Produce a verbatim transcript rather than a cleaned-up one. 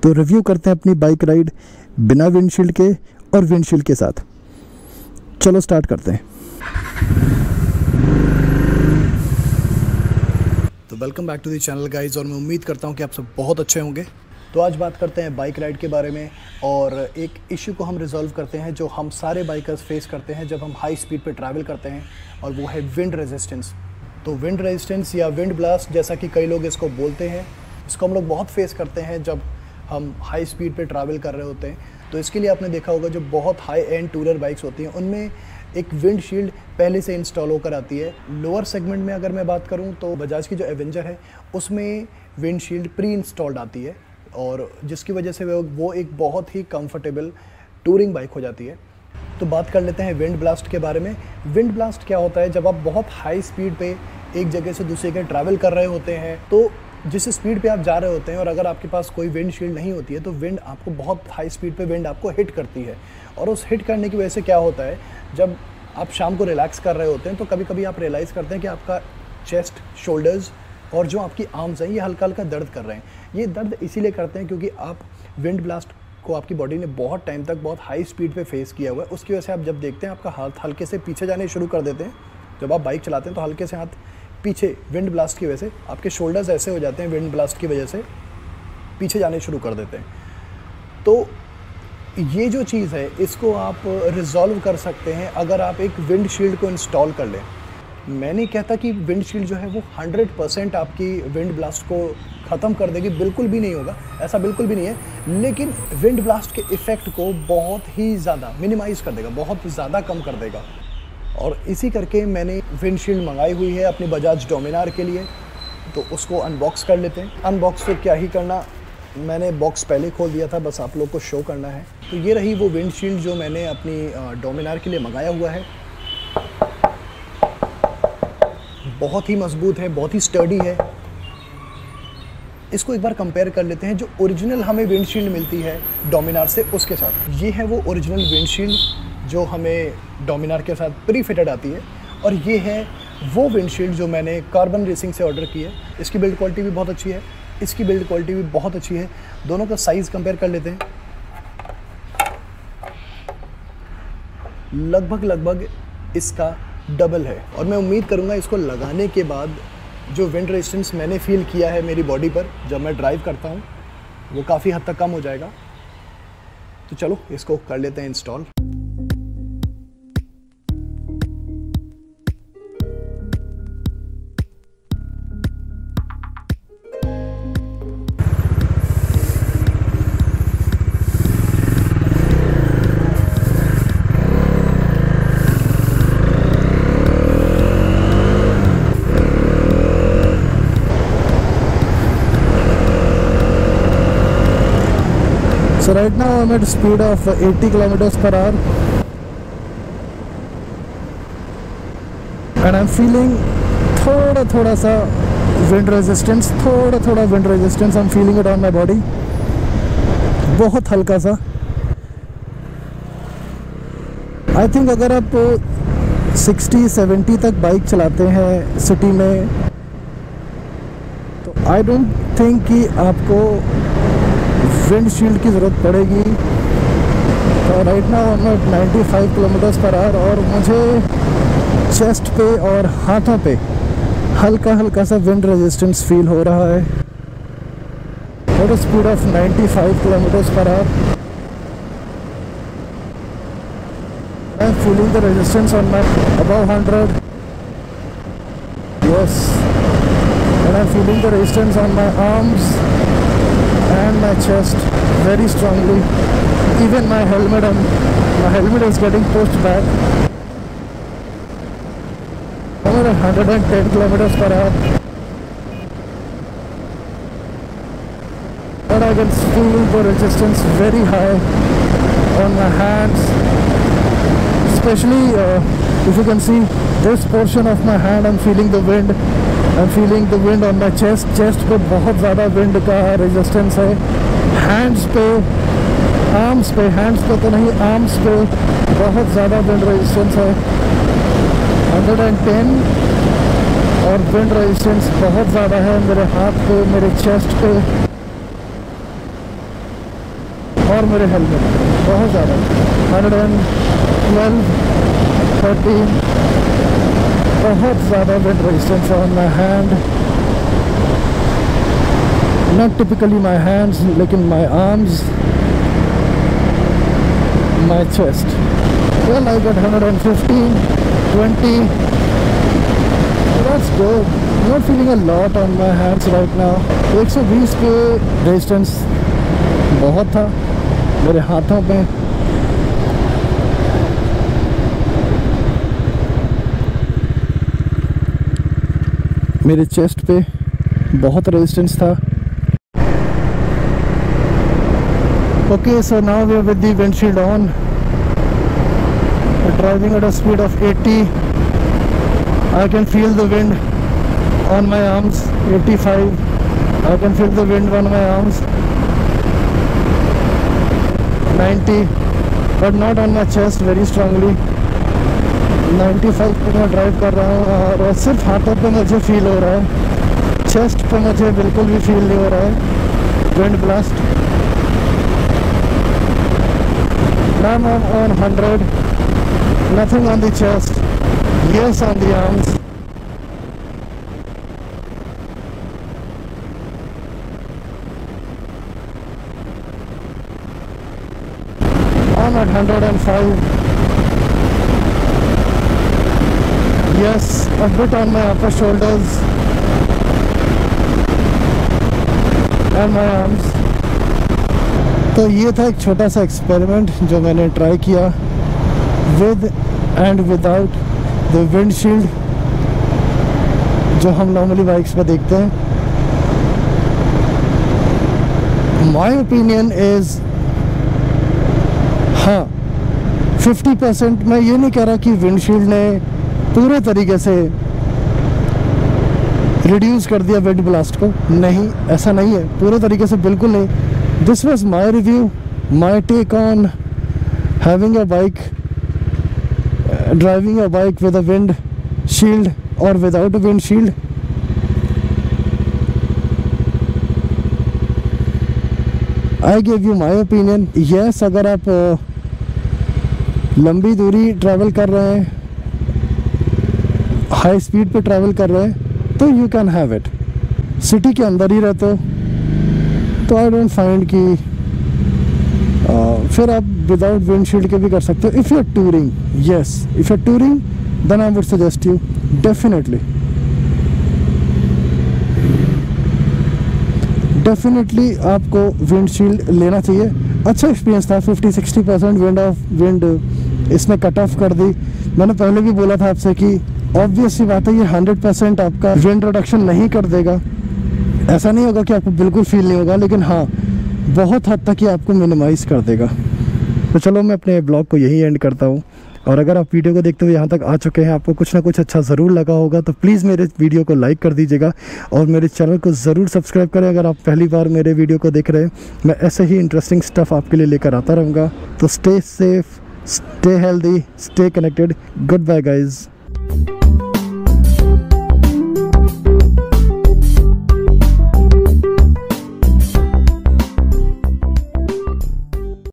तो रिव्यू करते हैं अपनी बाइक राइड बिना विंडशील्ड के और विंडशील्ड के साथ। चलो स्टार्ट करते हैं। तो welcome back to the channel guys, और मैं उम्मीद करता हूं कि आप सब बहुत अच्छे होंगे। तो आज बात करते हैं बाइक राइड के बारे में, और एक इश्यू को हम रिजॉल्व करते हैं जो हम सारे बाइकर्स फेस करते हैं जब हम हाई स्पीड पे ट्रैवल करते हैं, और वो है विंड रेजिस्टेंस। तो विंड रेजिस्टेंस या विंड ब्लास्ट जैसा कि कई लोग इसको बोलते हैं, इसको हम लोग बहुत फेस करते हैं जब हम हाई स्पीड पे ट्रैवल कर रहे होते हैं। तो इसके लिए आपने देखा होगा जो बहुत हाई एंड टूरर बाइक्स होती हैं उनमें एक विंड शील्ड पहले से इंस्टॉल होकर आती है। लोअर सेगमेंट में अगर मैं बात करूं तो बजाज की जो एवेंजर है उसमें विंड शील्ड प्री इंस्टॉल्ड आती है, और जिसकी वजह से वो एक बहुत ही कंफर्टेबल टूरिंग बाइक हो जाती है। तो बात कर लेते हैं विंड ब्लास्ट के बारे में। विंड ब्लास्ट क्या होता है? जब आप बहुत हाई स्पीड पे एक जगह से दूसरी जगह ट्रैवल कर रहे होते हैं, तो जिस स्पीड पे आप जा रहे होते हैं और अगर आपके पास कोई विंड शील्ड नहीं होती है तो विंड आपको बहुत हाई स्पीड पे विंड आपको हिट करती है। और उस हिट करने की वजह से क्या होता है, जब आप शाम को रिलैक्स कर रहे होते हैं तो कभी कभी आप रियलाइज़ करते हैं कि आपका चेस्ट, शोल्डर्स और जो आपकी आर्म्स हैं ये हल्का हल्का दर्द कर रहे हैं। ये दर्द इसीलिए करते हैं क्योंकि आप विंड ब्लास्ट को आपकी बॉडी ने बहुत टाइम तक बहुत हाई स्पीड पे फेस किया हुआ है। उसकी वजह से आप जब देखते हैं आपका हाथ हल्के से पीछे जाने शुरू कर देते हैं। जब आप बाइक चलाते हैं तो हल्के से हाथ पीछे विंड ब्लास्ट की वजह से आपके शोल्डर्स ऐसे हो जाते हैं, विंड ब्लास्ट की वजह से पीछे जाने शुरू कर देते हैं। तो ये जो चीज़ है इसको आप रिजॉल्व कर सकते हैं अगर आप एक विंड शील्ड को इंस्टॉल कर लें। मैं नहीं कहता कि विंड शील्ड जो है वो हंड्रेड परसेंट आपकी विंड ब्लास्ट को ख़त्म कर देगी, बिल्कुल भी नहीं होगा, ऐसा बिल्कुल भी नहीं है। लेकिन विंड ब्लास्ट के इफ़ेक्ट को बहुत ही ज़्यादा मिनिमाइज़ कर देगा, बहुत ज़्यादा कम कर देगा। और इसी करके मैंने विंडशील्ड मंगाई हुई है अपनी बजाज डोमिनार के लिए। तो उसको अनबॉक्स कर लेते हैं। अनबॉक्स तो क्या ही करना, मैंने बॉक्स पहले खोल दिया था, बस आप लोग को शो करना है। तो ये रही वो विंडशील्ड जो मैंने अपनी डोमिनार के लिए मंगाया हुआ है। बहुत ही मजबूत है, बहुत ही स्टर्डी है। इसको एक बार कंपेयर कर लेते हैं जो ओरिजिनल हमें विंडशील्ड मिलती है डोमिनार से उसके साथ। ये है वो ओरिजिनल विंडशील्ड जो हमें डोमिनार के साथ प्री फिटेड आती है, और ये है वो विंडशील्ड जो मैंने कार्बन रेसिंग से ऑर्डर की है। इसकी बिल्ड क्वालिटी भी बहुत अच्छी है, इसकी बिल्ड क्वालिटी भी बहुत अच्छी है। दोनों का साइज़ कंपेयर कर लेते हैं। लगभग लगभग इसका डबल है, और मैं उम्मीद करूंगा इसको लगाने के बाद जो विंड रेजिस्टेंस मैंने फील किया है मेरी बॉडी पर जब मैं ड्राइव करता हूं वो काफ़ी हद तक कम हो जाएगा। तो चलो इसको कर लेते हैं install. So right now I'm at a speed of eighty kilometers per hour, and I'm feeling थोड़ा थोड़ा सा wind resistance, थोड़ा थोड़ा wind resistance I'm feeling it on my body, बहुत हल्का सा। I think अगर आप सिक्सटी सेवेंटी तक बाइक चलाते हैं सिटी में तो I don't think कि आपको विंड शील्ड की ज़रूरत पड़ेगी। तो राइट नाउ मैं ninety five kilometres per hour, और मुझे चेस्ट पे और हाथों पे हल्का हल्का सा विंड रेजिस्टेंस फील हो रहा है। At a speed of ninety five kilometres per hour I am feeling the resistance on my above hundred, yes, and I am feeling the resistance on my arms and my chest very strongly. Even my helmet and my helmet is getting pushed back. I'm at one hundred ten kilometers per hour, but I can feel the resistance very high on my hands, especially uh, if you can see this portion of my hand. I'm feeling the wind. I'm feeling the wind on my chest. Chest पे बहुत ज़्यादा wind का resistance है। Hands पे, arms पे, hands पे तो नहीं, arms पे बहुत ज़्यादा wind resistance है। one hundred ten और wind resistance बहुत ज़्यादा है मेरे हाथ पे, मेरे chest पे। और मेरे हेलमेट बहुत ज़्यादा हंड्रेड एंड ट्वेल्व थर्टीन बहुत ज़्यादा wind resistance on my hand, not typically my hands लेकिन my arms, my chest. Well I got hundred and fifteen, twenty. That's good. Not feeling a lot on my hands right now. one twenty के resistance बहुत था मेरे हाथों पे. मेरे chest पे बहुत रेजिस्टेंस था. Okay, so now we are with the windshield on. We're driving at a speed of eighty. I can feel the wind on my arms. eighty-five. I can feel the wind on my arms. ninety, but not on my chest very strongly. ninety-five पे मैं drive कर रहा हूँ और सिर्फ हाथों पे मुझे फील हो रहा है, चेस्ट पे मुझे बिल्कुल भी फील नहीं हो रहा है wind blast. Now I'm on one hundred. Nothing on the chest. Yes, on the arms. I'm at one hundred and five. Yes, a bit on my upper shoulders and my arms. तो ये था एक छोटा सा experiment जो मैंने try किया with and without the windshield जो हम नॉर्मली बाइक्स पर देखते हैं. माय ओपिनियन इज हाँ फिफ्टी परसेंट. मैं ये नहीं कह रहा कि विंडशील्ड ने पूरे तरीके से रिड्यूस कर दिया विंड ब्लास्ट को, नहीं ऐसा नहीं है, पूरे तरीके से बिल्कुल नहीं. This was my review, my take on having a bike, uh, driving a bike with a wind shield or without a wind shield. I gave you my opinion. Yes, अगर आप uh, लंबी दूरी ट्रैवल कर रहे हैं, high speed पे travel कर रहे हैं तो you can have it. City के अंदर ही रहते हो तो आई डोंट फाइंड कि uh, फिर आप विदाउट विंडशील्ड के भी कर सकते हो. If you are touring, yes, if you are touring then I would suggest you definitely definitely आपको विंडशील्ड लेना चाहिए. अच्छा एक्सपीरियंस था. Fifty sixty percent wind of wind इसने कट ऑफ कर दी. मैंने पहले भी बोला था आपसे कि ऑब्वियस सी बात है ये हंड्रेड परसेंट आपका विंड रिडक्शन नहीं कर देगा. ऐसा नहीं होगा कि आपको बिल्कुल फील नहीं होगा, लेकिन हाँ बहुत हद तक ये आपको मिनिमाइज़ कर देगा. तो चलो मैं अपने ब्लॉग को यही एंड करता हूँ. और अगर आप वीडियो को देखते हुए यहाँ तक आ चुके हैं, आपको कुछ ना कुछ अच्छा ज़रूर लगा होगा, तो प्लीज़ मेरे वीडियो को लाइक कर दीजिएगा और मेरे चैनल को ज़रूर सब्सक्राइब करें अगर आप पहली बार मेरे वीडियो को देख रहे हैं. मैं ऐसे ही इंटरेस्टिंग स्टफ़ आपके लिए लेकर आता रहूँगा. तो stay safe, stay healthy, stay connected. Goodbye guys.